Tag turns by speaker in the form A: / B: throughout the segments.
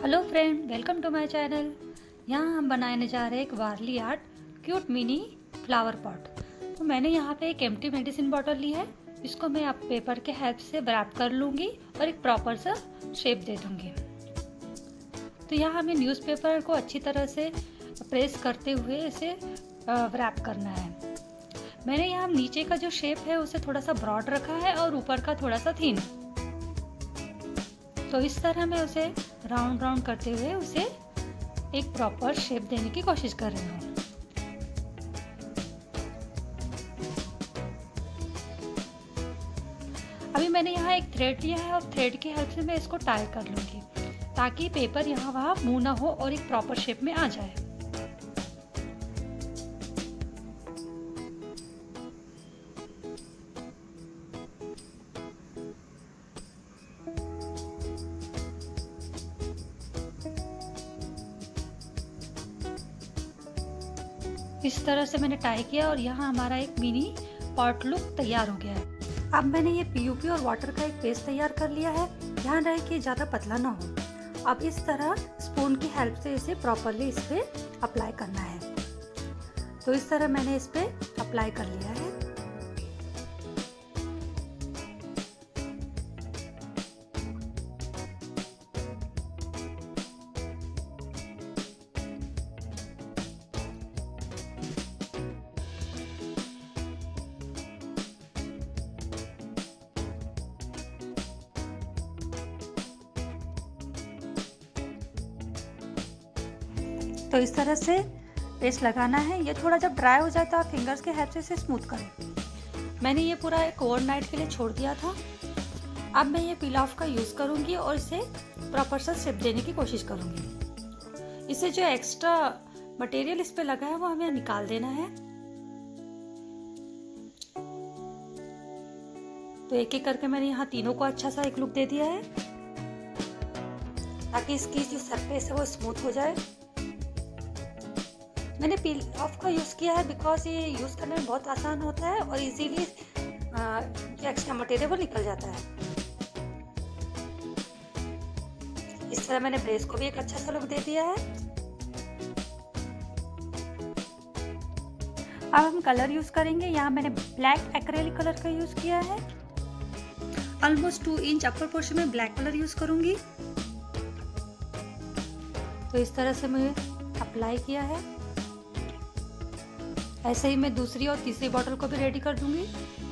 A: Hello friend, welcome to my channel. यहाँ हम बनाने जा रहे हैं एक Warli art cute mini flower pot. तो मैंने यहाँ पे एक एम्प्टी मेडिसिन बॉटल ली है। इसको मैं अब पेपर के हेल्प से रैप कर लूँगी और एक प्रॉपर सा शेप दे दूँगी। तो यहाँ हमें न्यूज़पेपर को अच्छी तरह से प्रेस करते हुए इसे रैप करना है। मैंने यहाँ नीचे का जो शेप है उसे थोड़ा सा ब्रॉड रखा है और ऊपर का थोड़ा सा थिन। तो इस तरह मैं उसे राउंड राउंड करते हुए उसे एक प्रॉपर शेप देने की कोशिश कर रही हूँ। अभी मैंने यहाँ एक थ्रेड लिया है और थ्रेड की हेल्प से मैं इसको टाई कर लूँगी ताकि पेपर यहाँ वहाँ मूव ना हो और एक प्रॉपर शेप में आ जाए। इस तरह से मैंने टाई किया और यहाँ हमारा एक मिनी पॉट लुक तैयार हो गया है। अब मैंने ये पीयूपी और वाटर का एक पेस्ट तैयार कर लिया है। ध्यान रहे कि ज़्यादा पतला ना हो। अब इस तरह स्पून की हेल्प से इसे प्रॉपरली इस पे अप्लाई करना है। तो इस तरह मैंने इस पे अप्लाई कर लिया है। तो इस तरह से पेस्ट लगाना है। ये थोड़ा जब ड्राई हो जाए तो आप फिंगर्स के हेल्प से इसे स्मूथ करें। मैंने ये पूरा एक ओवरनाइट के लिए छोड़ दिया था। अब मैं ये पील ऑफ का यूज़ करूँगी और इसे प्रॉपर सा शेप देने की कोशिश करूँगी। इसे जो एक्स्ट्रा मटेरियल इस पे लगा है वो हमें निकाल देना है। तो एक एक करके मैंने यहाँ तीनों को अच्छा सा एक लुक दे दिया है ताकि इसकी जो सरफेस है वो स्मूथ हो जाए। मैंने पील ऑफ का यूज़ किया है बिकॉज ये यूज़ करने में बहुत आसान होता है और इजीली जो एक्स्ट्रा मटेरियल वो निकल जाता है। इस तरह मैंने ब्रेस को भी एक अच्छा सा लुक दे दिया है। अब हम कलर यूज़ करेंगे। यहाँ मैंने ब्लैक एक्रेलिक कलर का यूज़ किया है। ऑलमोस्ट 2 इंच अपर पोर्शन में ब्लैक कलर यूज़ करूँगी। तो इस तरह से मैं अप्लाई किया है। ऐसे ही मैं दूसरी और तीसरी बॉटल को भी रेडी कर दूंगी।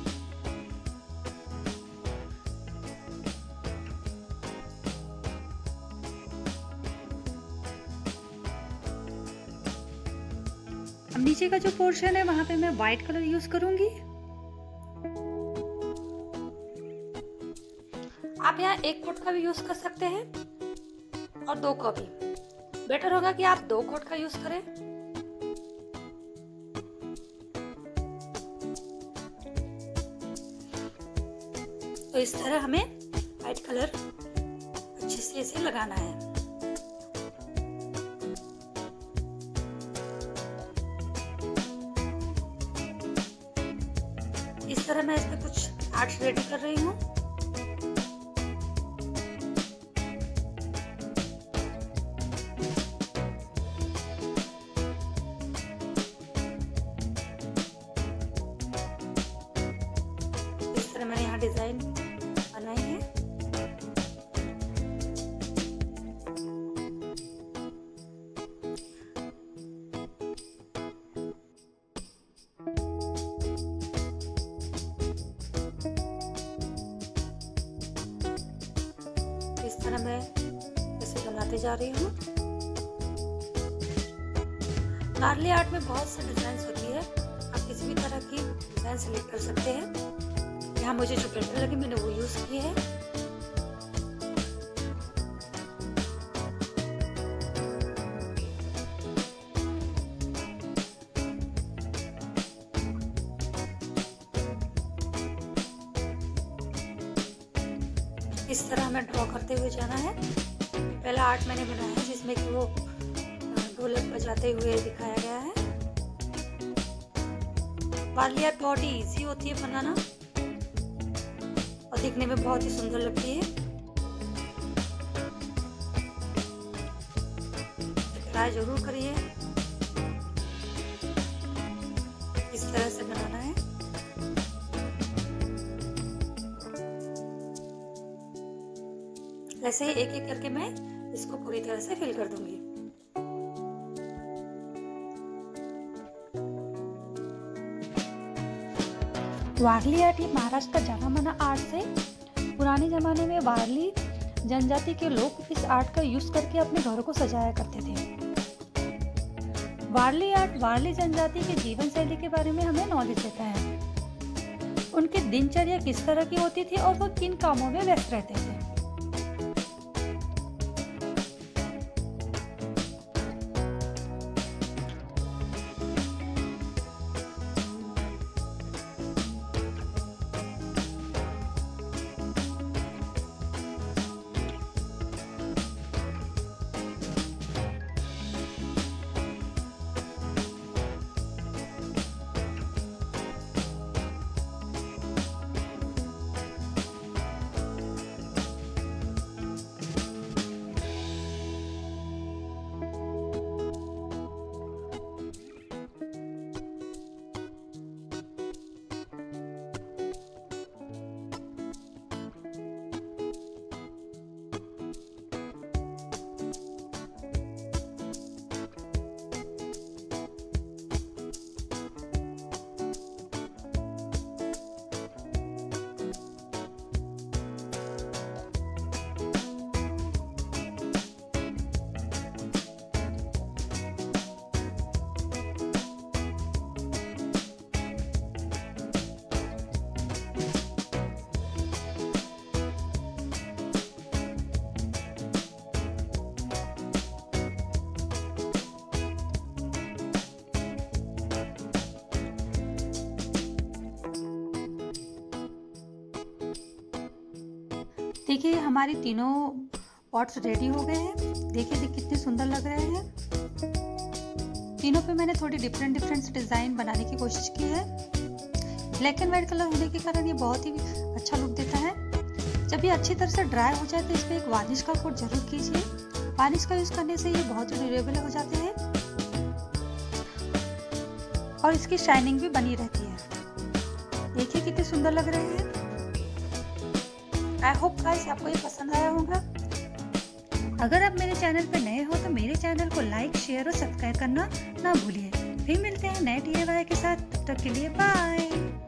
A: अब नीचे का जो पोर्शन है वहां पे मैं व्हाइट कलर यूज करूंगी। आप यहाँ 1 कोट का भी यूज कर सकते हैं और 2 का भी। बेटर होगा कि आप 2 कोट का यूज करें। तो इस तरह हमें व्हाइट कलर अच्छे से इसे लगाना है। इस तरह मैं इसमें कुछ आर्ट्स रेडी कर रही हूँ। इस तरह मैंने यहाँ डिजाइन बनाई है। इस तरह मैं इसे बनाते जा रही हूँ। वारली आर्ट में बहुत से डिजाइन होती है। आप किसी भी तरह की डिजाइन सेलेक्ट कर सकते हैं। यहाँ मुझे जो बेटर लगे मैंने वो यूज किए हैं। इस तरह हमें ड्रॉ करते हुए जाना है। पहला आर्ट मैंने बनाया है जिसमें कि वो ढोलक बजाते हुए दिखाया गया है। वारली आर्ट बहुत ही इजी होती है बनाना और दिखने में बहुत ही सुंदर लगती है। ट्राई जरूर करिए, इस तरह से बनाना है। ऐसे ही एक एक करके मैं इसको पूरी तरह से फिल कर दूंगी। वारली आर्ट ये महाराष्ट्र का जाना माना आर्ट है। पुराने जमाने में वारली जनजाति के लोग इस आर्ट का यूज करके अपने घरों को सजाया करते थे। वारली आर्ट वारली जनजाति के जीवन शैली के बारे में हमें नॉलेज देता है। उनकी दिनचर्या किस तरह की होती थी और वो किन कामों में व्यस्त रहते थे। देखिए हमारी तीनों पॉट्स रेडी हो गए हैं। देखिए कितने सुंदर लग रहे हैं। तीनों पे मैंने थोड़ी डिफरेंट डिज़ाइन बनाने की कोशिश की है। ब्लैक एंड वाइट कलर होने के कारण ये बहुत ही अच्छा लुक देता है। जब ये अच्छी तरह से ड्राई हो जाए तो इस पर एक वार्निश का कोट जरूर कीजिए। वार्निश का यूज करने से ये बहुत ही ड्यूरेबल हो जाते हैं और इसकी शाइनिंग भी बनी रहती है। देखिए कितने सुंदर लग रहे हैं। आई होप गाइस आपको ये पसंद आया होगा। अगर आप मेरे चैनल पर नए हो तो मेरे चैनल को लाइक, शेयर और सब्सक्राइब करना ना भूलिए। फिर मिलते हैं नए DIY के साथ। तब तक के लिए बाय।